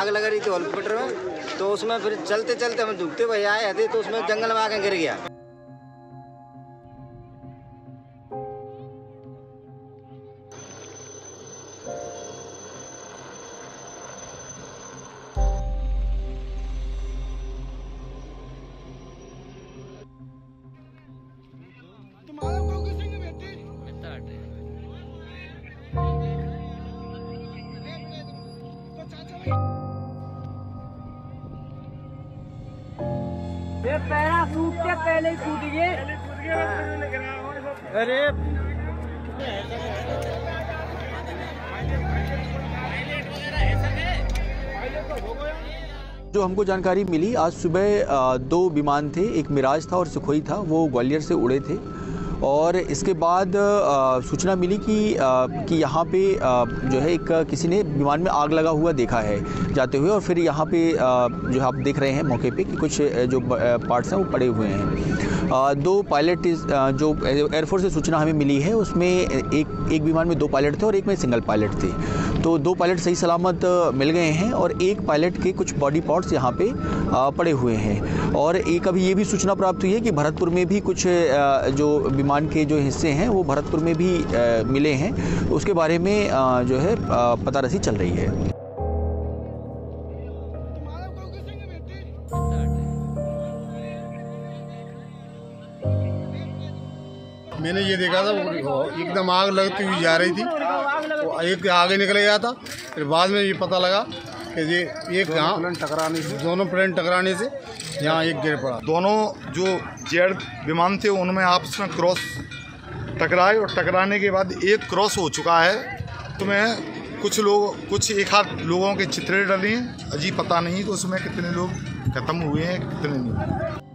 आग लग रही थी हॉस्पिटल में, तो उसमें फिर चलते चलते हम झुकते भैया आए थे तो उसमें जंगल में आके गिर गया। ये पैराशूट से पहले ही कूद गए। अरे जो हमको जानकारी मिली, आज सुबह 2 विमान थे, एक मिराज था और सुखोई था, वो ग्वालियर से उड़े थे। और इसके बाद सूचना मिली कि यहाँ पे जो है एक किसी ने विमान में आग लगा हुआ देखा है जाते हुए, और फिर यहाँ पे जो आप देख रहे हैं मौके पे कि कुछ जो पार्ट्स हैं वो पड़े हुए हैं। 2 पायलट जो एयरफोर्स से सूचना हमें मिली है उसमें एक विमान में 2 पायलट थे और एक में सिंगल पायलट थे। तो 2 पायलट सही सलामत मिल गए हैं और एक पायलट के कुछ बॉडी पार्ट्स यहाँ पे पड़े हुए हैं। और एक अभी ये भी सूचना प्राप्त हुई है कि भरतपुर में भी कुछ जो विमान के जो हिस्से हैं वो भरतपुर में भी मिले हैं, उसके बारे में जो है पतारसी चल रही है। मैंने ये देखा था वो एकदम आग लगती हुई जा रही थी, वो एक आगे निकल गया था। फिर बाद में ये पता लगा कि ये एक यहाँ टकराने से, दोनों प्लेन टकराने से यहाँ एक गिर पड़ा। दोनों जो जेट विमान थे उनमें आपस में क्रॉस टकराए और टकराने के बाद एक क्रॉस हो चुका है। तो मैं कुछ एक आध लोगों के चित्रे डले हैं, अजी पता नहीं कि उसमें कितने लोग खत्म हुए हैं कितने नहीं।